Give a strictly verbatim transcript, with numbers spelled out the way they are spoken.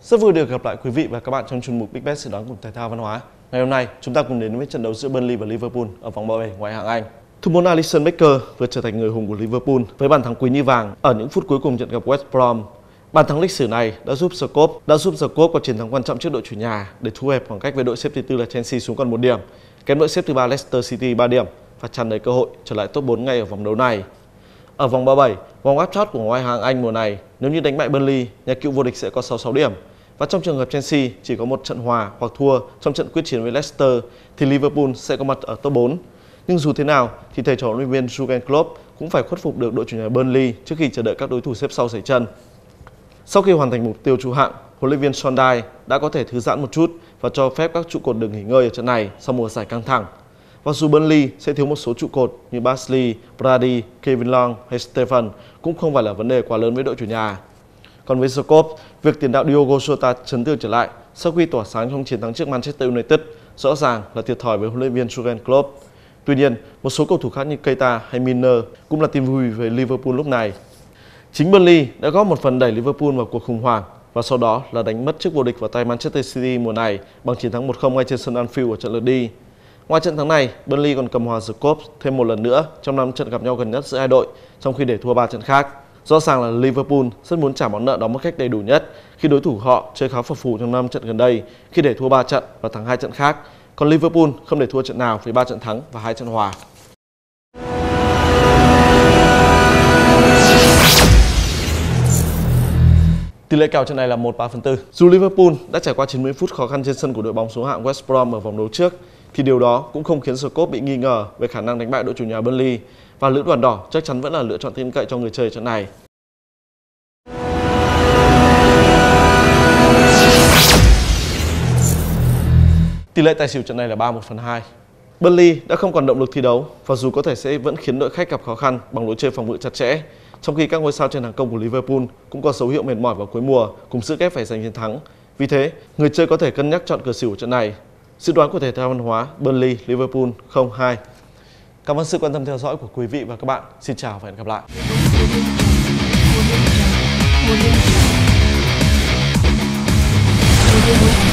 Rất vui được gặp lại quý vị và các bạn trong chuyên mục Big Bet dự đoán cùng thể thao văn hóa. Ngày hôm nay, chúng ta cùng đến với trận đấu giữa Burnley và Liverpool ở vòng ba mươi bảy ngoại hạng Anh. Thủ môn Alisson Becker vừa trở thành người hùng của Liverpool với bàn thắng quý như vàng ở những phút cuối cùng trận gặp West Brom. Bàn thắng lịch sử này đã giúp Scope đã giúp Scope có chiến thắng quan trọng trước đội chủ nhà để thu hẹp khoảng cách với đội xếp thứ tư là Chelsea xuống còn một điểm, kém đội xếp thứ ba Leicester City ba điểm và tràn đầy cơ hội trở lại top bốn ngay ở vòng đấu này. Ở vòng ba mươi bảy, vòng áp chót của ngoại hạng Anh mùa này, nếu như đánh bại Burnley, nhà cựu vô địch sẽ có sáu mươi sáu điểm. Và trong trường hợp Chelsea chỉ có một trận hòa hoặc thua trong trận quyết chiến với Leicester thì Liverpool sẽ có mặt ở top bốn. Nhưng dù thế nào thì thầy trò huấn luyện viên Jurgen Klopp cũng phải khuất phục được đội chủ nhà Burnley trước khi chờ đợi các đối thủ xếp sau sẩy chân. Sau khi hoàn thành mục tiêu trụ hạng, huấn luyện viên Sondai đã có thể thư giãn một chút và cho phép các trụ cột được nghỉ ngơi ở trận này sau mùa giải căng thẳng. Và dù Burnley sẽ thiếu một số trụ cột như Barkley, Brady, Kevin Long hay Stephen cũng không phải là vấn đề quá lớn với đội chủ nhà. Còn với Scope, việc tiền đạo Diogo Jota chấn thương trở lại sau khi tỏa sáng trong chiến thắng trước Manchester United rõ ràng là thiệt thòi với huấn luyện viên Jurgen Klopp. Tuy nhiên, một số cầu thủ khác như Keita hay Milner cũng là tin vui với Liverpool lúc này. Chính Burnley đã góp một phần đẩy Liverpool vào cuộc khủng hoảng và sau đó là đánh mất chức vô địch vào tay Manchester City mùa này bằng chiến thắng một không ngay trên sân Anfield ở trận lượt đi. Ngoài trận thắng này, Burnley còn cầm hòa Scope thêm một lần nữa trong năm trận gặp nhau gần nhất giữa hai đội, trong khi để thua ba trận khác. Rõ ràng là Liverpool rất muốn trả món nợ đó một cách đầy đủ nhất khi đối thủ họ chơi khá phập phù trong năm trận gần đây khi để thua ba trận và thắng hai trận khác. Còn Liverpool không để thua trận nào với ba trận thắng và hai trận hòa. Tỷ lệ kèo trận này là một ba phần tư. Dù Liverpool đã trải qua chín mươi phút khó khăn trên sân của đội bóng số hạng West Brom ở vòng đấu trước, thì điều đó cũng không khiến Scope bị nghi ngờ về khả năng đánh bại đội chủ nhà Burnley và lữ đoàn đỏ chắc chắn vẫn là lựa chọn tin cậy cho người chơi trận này. Tỷ lệ tài xỉu trận này là ba một phần hai. Burnley đã không còn động lực thi đấu và dù có thể sẽ vẫn khiến đội khách gặp khó khăn bằng lối chơi phòng ngự chặt chẽ, trong khi các ngôi sao trên hàng công của Liverpool cũng có dấu hiệu mệt mỏi vào cuối mùa cùng sức ép phải giành chiến thắng. Vì thế, người chơi có thể cân nhắc chọn cờ xỉu trận này. Dự đoán của thể thao văn hóa Burnley Liverpool không hai. Cảm ơn sự quan tâm theo dõi của quý vị và các bạn. Xin chào và hẹn gặp lại.